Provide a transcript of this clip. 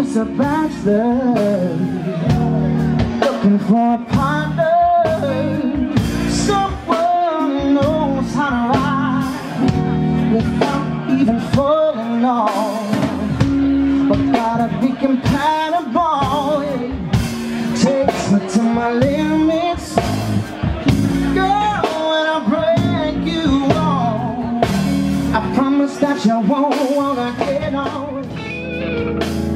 just a bachelor, looking for a partner, someone who knows how to ride without even falling off, but gotta be compatible. Takes me to my limits, girl, when I break you off, I promise that you won't wanna get on.